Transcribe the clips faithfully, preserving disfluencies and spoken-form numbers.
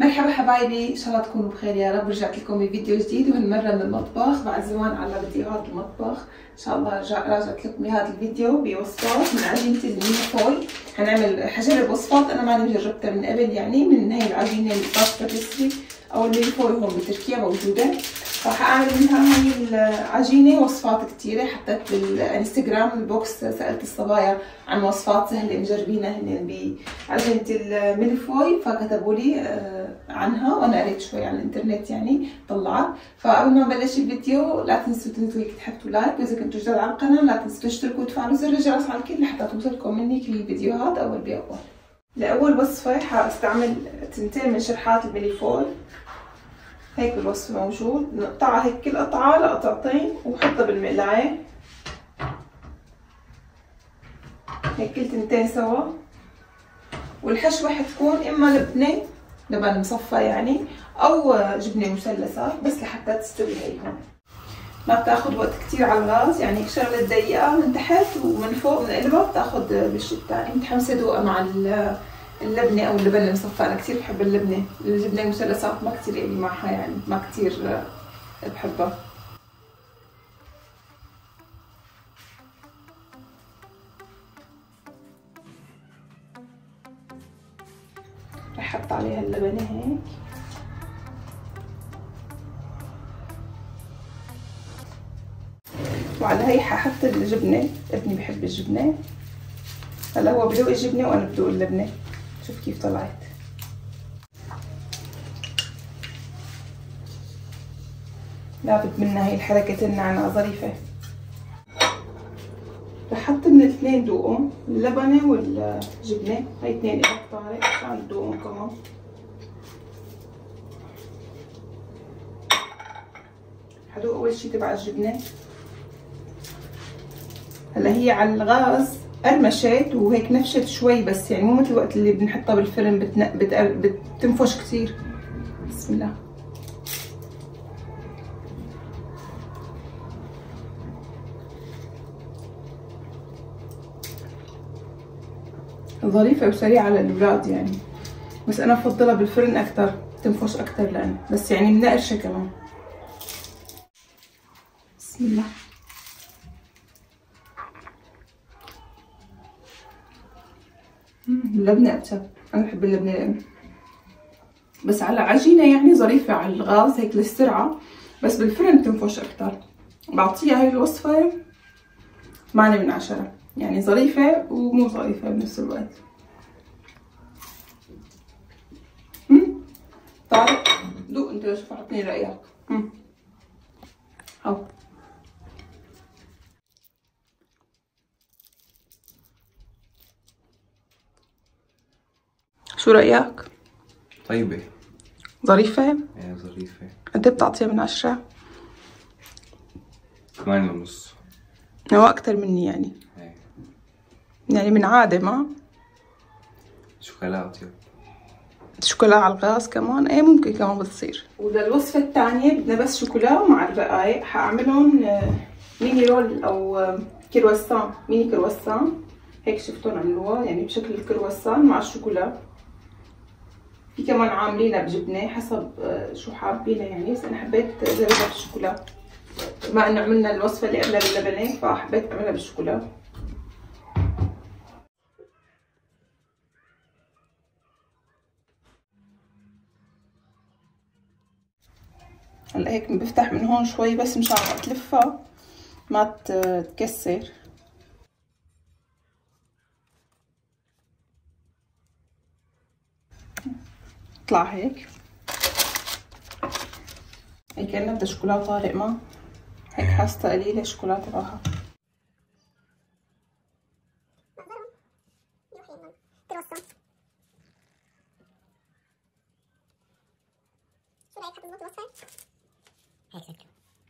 مرحبا حبايبي، ان شاء الله تكونوا بخير يا رب. رجعت لكم بفيديو جديد وهالمره من المطبخ. بعد زمان على فيديوهات المطبخ ان شاء الله راجعت لكم بهذا الفيديو بوصفات من عجينه الميليفوي. حنعمل حجرب وصفات انا ماني جربتها من قبل، يعني من هي العجينه الباستا بيستري او الميليفوي هون بتركيا موجوده. راح اعمل منها هي العجينه وصفات كثيره. حطيت بالانستغرام البوكس سالت الصبايا عن وصفات سهله مجربينها هن بعجينه الميليفوي، فكتبوا لي عنها وانا قريت شوي على الانترنت يعني طلعت. فقبل ما نبلش الفيديو لا تنسوا تنزلوا تحطوا لايك، واذا كنتوا جداد على القناه لا تنسوا تشتركوا وتفعلوا زر الجرس على الكل لحتى توصلكم مني كل الفيديوهات اول باول. لاول وصفه حاستعمل تنتين من شرحات الميليفوي. هيك الوصف موجود، نقطعها هيك كل قطعة لقطعتين وحطها بالمقلاية هيك كل تنتين سوا. والحشوة حتكون اما لبنة لبن مصفى يعني او جبنة مثلثات بس لحتى تستوي. هي هون ما بتاخد وقت كتير على الغاز، يعني شغلة دقيقة من تحت ومن فوق من قلبها بتاخد بالشي الثاني. متحمسة ادوقها مع اللبنة او اللبن المصفى. انا كثير بحب اللبنة، الجبنة المثلثات ما كثير الي معها، يعني ما كثير بحبها. رح احط عليها اللبنة هيك وعلى هي ححط الجبنة. ابني بحب الجبنة، هلا هو بدوق الجبنة وانا بدوق اللبنة. شوف كيف طلعت. لابد منها هي الحركة النعناع ظريفة. رح احط من الاثنين دوقهم، اللبنة والجبنة. هاي اثنين إلك طارق عشان تدوقهم كمان. حدوق اول شي تبع الجبنة. هلا هي على الغاز قرمشت وهيك نفشت شوي بس، يعني مو مثل الوقت اللي بنحطها بالفرن بتن... بت... بتنفش كثير. بسم الله. ظريفة وسريعة للأولاد يعني، بس أنا بفضلها بالفرن أكثر، تنفش أكثر لأن بس يعني منقرشة كمان. بسم الله. اللبنة أبشر، أنا بحب اللبنة لأن بس على عجينة يعني ظريفة على الغاز هيك للسرعة، بس بالفرن تنفش أكثر. بعطيها هاي الوصفة ثمانية من عشرة، يعني ظريفة ومو ظريفة بنفس الوقت. طارق دوق أنت شوف عطني رأيك. هاو شو رأيك؟ طيبة ظريفة؟ ايه ظريفة. قد ايه بتعطيها من عشرة؟ ثمانية ونص. هو أكتر مني يعني. ايه يعني من عادة ما؟ شوكولا أطيب. شوكولا على الغاز كمان؟ ايه ممكن كمان بتصير. وللوصفة الثانية بدنا بس شوكولا مع الرقايق. حأعملهم ميني رول أو كرواسان، ميني كرواسان هيك شفتون عملوها يعني بشكل الكرواسان مع الشوكولا. في كمان عاملينها بجبنة حسب شو حابينها يعني، بس أنا حبيت أجربها بالشوكولا. بما إنه عملنا الوصفة اللي قبلها باللبنة فحبيت أعملها بالشوكولا. هلا هيك بفتح من هون شوي بس مشان تلفها ما تكسر. طلع هيك هي كأنها بدها شوكولا طارق ما هيك حاسة قليلة الشوكولا تبعها. شو رايك حتى نظبط الوصفة؟ هيك شكله.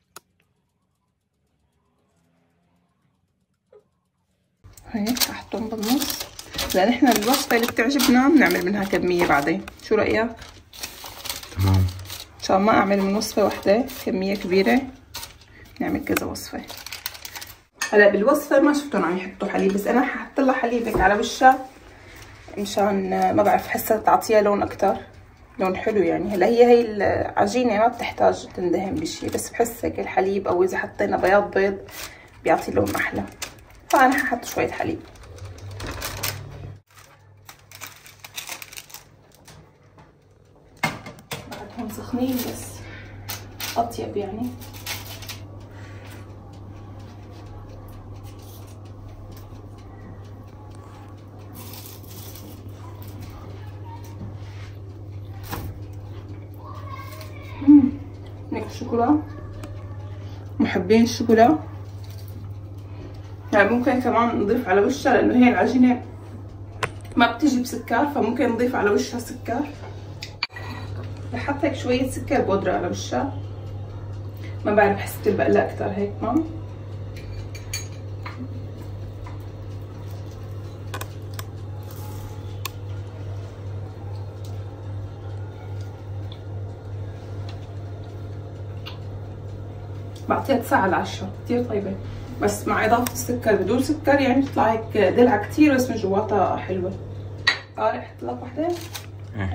هيك ححطهم بالنص لان احنا الوصفة اللي بتعجبنا بنعمل منها كمية بعدين. شو رأيك؟ تمام. عشان ما اعمل من وصفة واحدة كمية كبيرة نعمل كذا وصفة. هلا بالوصفة ما شفتهم عم يحطوا حليب، بس انا ححط لها حليب هيك على وشها مشان ما بعرف حسها تعطيها لون اكتر. لون حلو يعني. هلا هي هي العجينه ما بتحتاج تندهن بشي، بس بحس هيك الحليب او اذا حطينا بياض بيض بيعطي لون احلى، فانا ححط شويه حليب. بعدهم سخنين بس اطيب يعني. هيك الشوكولا، محبين الشوكولا يعني ممكن كمان نضيف على وشها، لانه هي العجينه ما بتجي بسكر، فممكن نضيف على وشها سكر. رح احط هيك شويه سكر بودره على وشها، ما بعرف بحس بتلبق لها اكثر هيك. ما بعطيها تسعة على عشرة، كتير طيبة، بس مع إضافة السكر. بدون سكر يعني بتطلع هيك دلعة كتير، بس من جواتها حلوة. طارق أحط لك وحدة؟ ايه.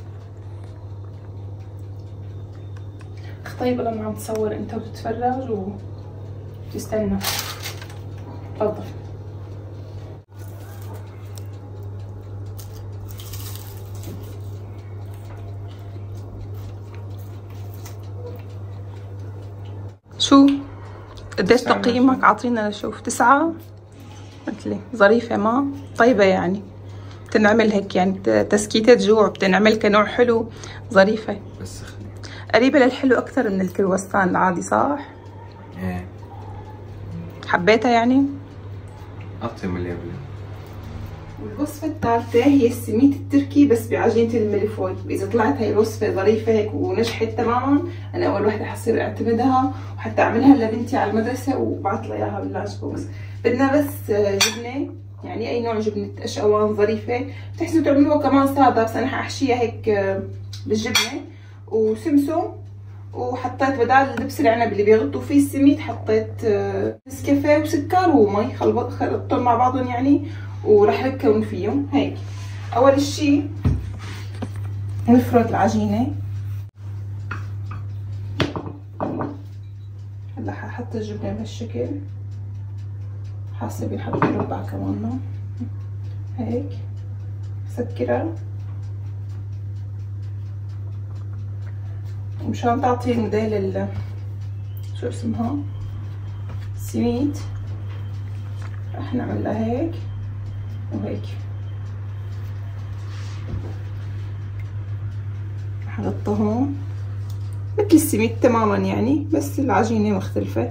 طيب لما عم تصور أنت وتتفرج وتستنى. تفضل. شو قديش تقييمك؟ عطينا نشوف. تسعة مثلي ظريفة، ما طيبة يعني، بتنعمل هيك يعني تسكيتة جوع، بتنعمل كنوع حلو، ظريفة بس سخنة، قريبة للحلو أكثر من الكرواسون العادي، صح؟ ايه. حبيتها يعني؟ أطيب من اللي قبلها. والوصفة الثالثة هي السميت التركي بس بعجينة الملفوي. إذا طلعت هي الوصفة ظريفة هيك ونجحت تماما، أنا أول وحدة حصير أعتمدها، وحتى أعملها لبنتي على المدرسة وبعت لها إياها باللانش بوكس. بدنا بس جبنة، يعني أي نوع جبنة أشقوان ظريفة. بتحسوا تعملوها كمان سادة، بس أنا حأحشيها هيك بالجبنة وسمسم. وحطيت بدال اللبس العنب اللي بيغطوا فيه السميد، حطيت نسكافيه وسكر ومي، خلطتهم مع بعضهم يعني، وراح نكون فيهم هيك. اول اشي نفرد العجينه. هلا ححط الجبنه بهالشكل، حاسه بحط ربع كمان هيك، سكرها مشان تعطي موديل ال شو اسمها السميد. رح نعمل لها هيك وهيك، ححطها هون مثل السميد تماما يعني، بس العجينة مختلفة.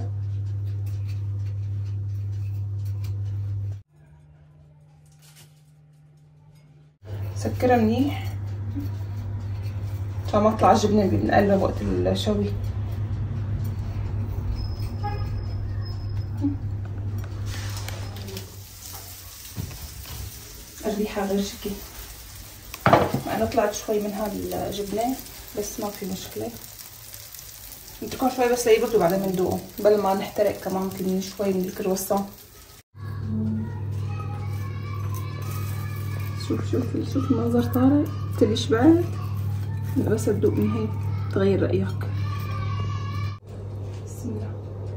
سكرها منيح عشان ما تطلع الجبنة بنقلب وقت الشوي. الريحة غير شكل، أنا طلعت شوي من هذا الجبنة بس ما في مشكلة. نتركهم شوي بس ليبردوا بعدين بندوقهم، بل ما نحترق كمان كمان شوي من الكرواسون. شوف شوف شوف المنظر طارق، قلتلي شبعت؟ بس تدوق من هيك تغير رأيك. بسم الله.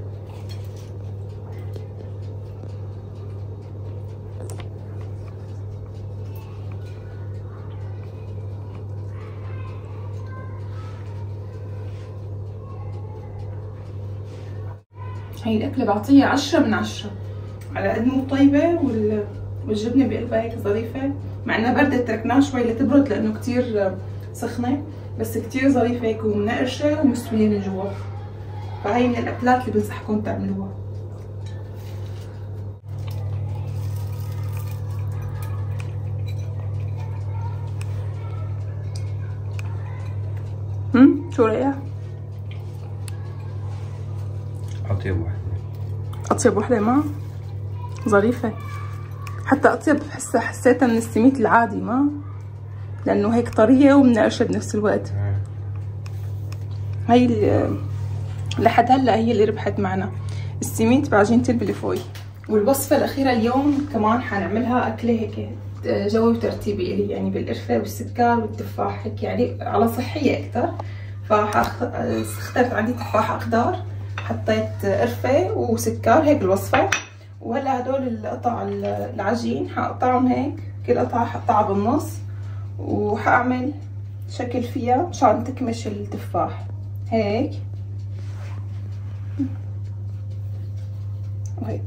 هاي الأكلة بعطيها عشرة من عشرة، على قد مو طيبة وال... والجبنة بقلبها هيك ظريفة، مع انها بردت تركناها شوي لتبرد لأنه كتير سخنة، بس كتير ظريفة هيك ومنقرشة ومستوية من جوا. فهي من الأكلات اللي بنصحكم تعملوها. هم شو رأيك؟ أطيب وحدة. أطيب وحدة ما؟ ظريفة، حتى أطيب بحسها، حسيتها من السميد العادي ما؟ لأنه هيك طرية ومنقرشة بنفس الوقت. هي اللي لحد هلا هي اللي ربحت معنا، السميد بعجينة البليفوي. والوصفة الأخيرة اليوم كمان حنعملها أكلة هيك جوي وترتيبي إلي، يعني بالقرفة والسكر والتفاح هيك يعني على صحية أكتر. فاخترت عندي تفاح أخضر، حطيت قرفة وسكر هيك الوصفة. وهلا هدول القطع العجين حقطعهم هيك، كل قطعة حقطعها بالنص، وحأعمل شكل فيها مشان تكمش التفاح هيك وهيك.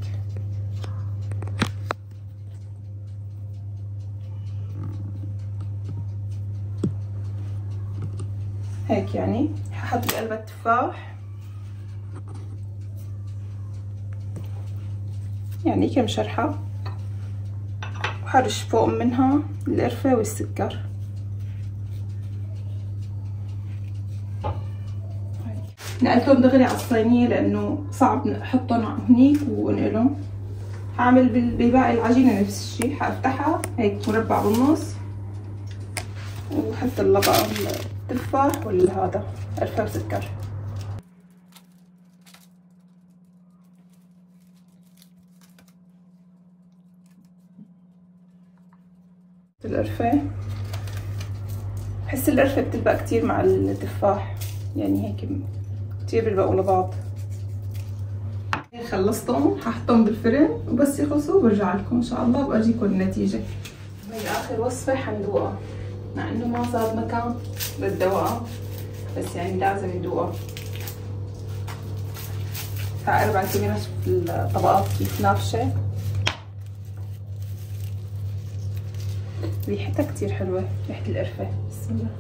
هيك يعني ححط بقلب التفاح يعني كم شرحة، وحرش فوق منها القرفة والسكر. نقلتهم دغري على الصينية لأنه صعب نحطهم هنيك ونقلهم. هعمل بباقي العجينة نفس الشي، حافتحها هيك مربع بالنص، وحط لها بقى التفاح والهذا قرفة وسكر. القرفة بحس القرفة بتلبق كتير مع التفاح، يعني هيك كتير بيلبقوا لبعض. خلصتهم ححطهم بالفرن، وبس يخلصوا برجع لكم ان شاء الله وبجيكم النتيجة. هي اخر وصفة حندوقها، مع انه ما صار مكان للدواء بس يعني لازم ندوقها. تعال اربع كمية في الطبقات كيف نافشة، ريحتها كتير حلوة، ريحة القرفة. بسم الله.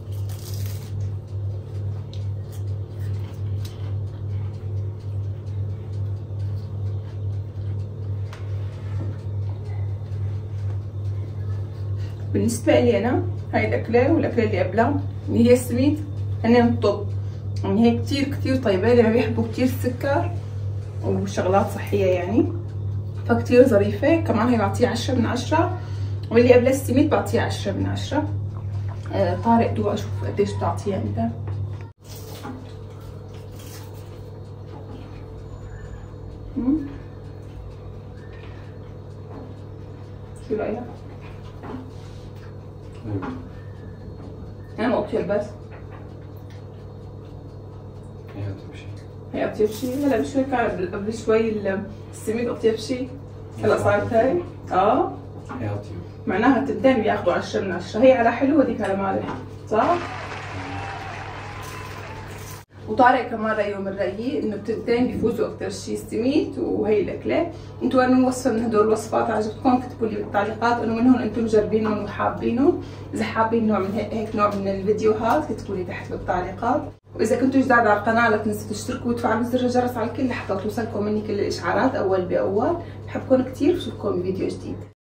بالنسبة لي أنا هاي الأكلة والأكلة اللي قبلها اللي هي السميد هنن الطب، يعني هي كتير كتير طيبة اللي ما بيحبوا كتير السكر وشغلات صحية يعني، فكتير ظريفة. كمان هي بعطيها عشرة من عشرة، واللي قبل السميد بعطيها عشرة من عشرة. آه طارق دوق أشوف قديش بتعطيها أنت. شو رأيك؟ أنا أطيب بس هي أطيب شي، هي أطيب شي. هلا بشوي كان قبل شوي السميد أطيب شي، هلا صارت هاي اه هي أطيب. معناها التنتين بياخذوا عشرة من عشرة، هي على حلو وهذيك على مالح، صح؟ وطارق كمان رأيه من رأيي انه التنتين بيفوزوا اكثر شيء السميد وهي الاكله. انتوا انو وصفه من هدول الوصفات عجبتكم كتبوا لي بالتعليقات انه منهم انتم مجربينهم وحابينهم. اذا حابين نوع من هيك نوع من الفيديوهات كتبوا لي تحت بالتعليقات. واذا كنتوا جداد على القناه لا تنسوا تشتركوا وتفعلوا زر الجرس على الكل لحتى توصلكم مني كل الاشعارات اول باول. بحبكم كثير، بشوفكم بفيديو جديد.